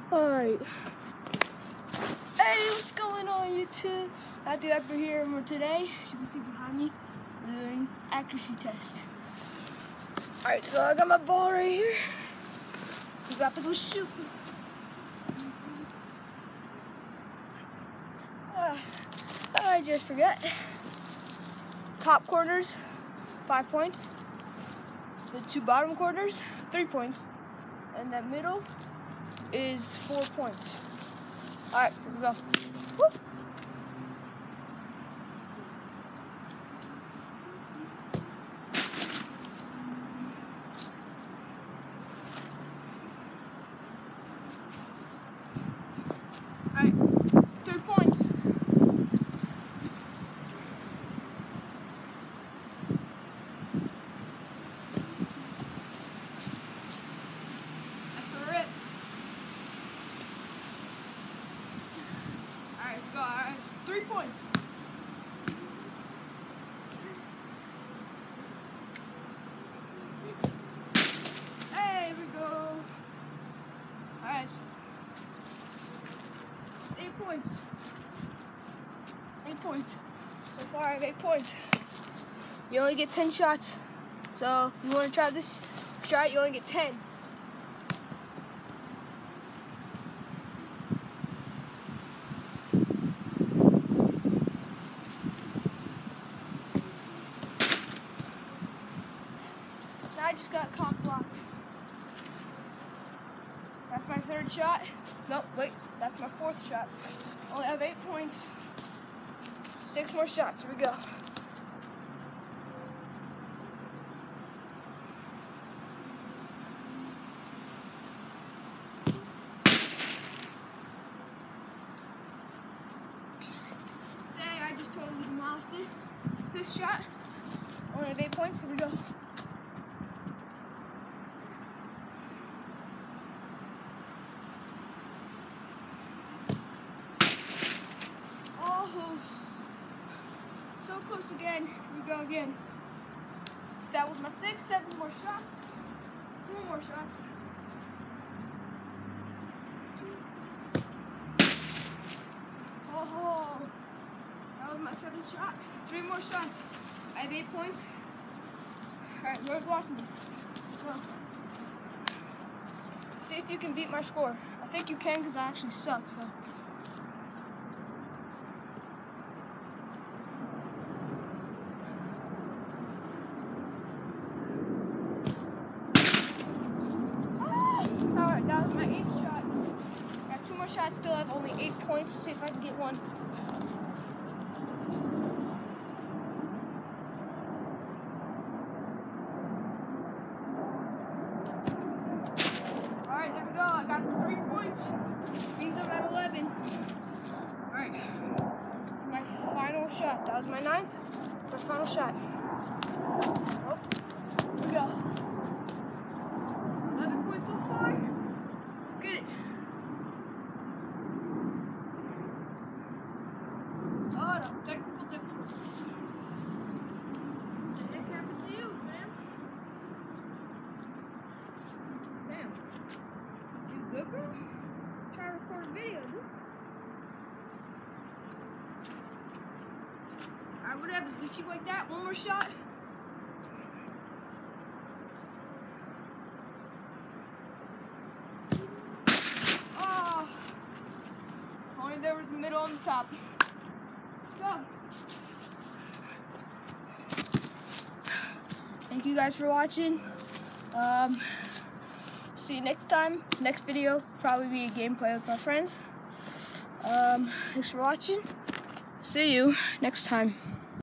Alright. Hey, what's going on, YouTube? Happy Upper here, and today, as you can see behind me, we're doing accuracy test. Alright, so I got my ball right here. We're about to go shoot. I just forgot. Top corners, 5 points. The 2 bottom corners, 3 points. And that middle is 4 points. Alright, here we go. Woo. Alright, it's 3 points. That's a rip. Alright, go. Alright, it's 3 points. Hey, here we go. Alright. 8 points. 8 points. So far I have 8 points. You only get 10 shots. So you want to try this shot, you only get 10. Now I just got cock blocked. That's my 3rd shot. Nope, wait, that's my 4th shot. Only have 8 points. 6 more shots, here we go. Dang, I just totally demolished it. 5th shot. Only have 8 points, here we go. So close again. Here we go again. That was my 6th, 7 more shots. 4 more shots. Oh, that was my 7th shot. 3 more shots. I have 8 points. Alright, whoever's watching this, go. See if you can beat my score. I think you can because I actually suck, so. Alright, that was my 8th shot. Got 2 more shots, still have only 8 points. See if I can get one. Alright, there we go. I got 3 points. Means I'm at 11. Alright. This is my final shot. That was my 9th. My final shot. Oh, here we go. 11 points so far. Let's get it. Oh, no, technical difficulties. What the heck happened to you, fam? Fam, you good, bro? Try to record a video, dude. Alright, whatever. We keep like that. 1 more shot. There was a middle on the top. So, thank you guys for watching. See you next time. Next video probably be a gameplay with my friends. Thanks for watching. See you next time.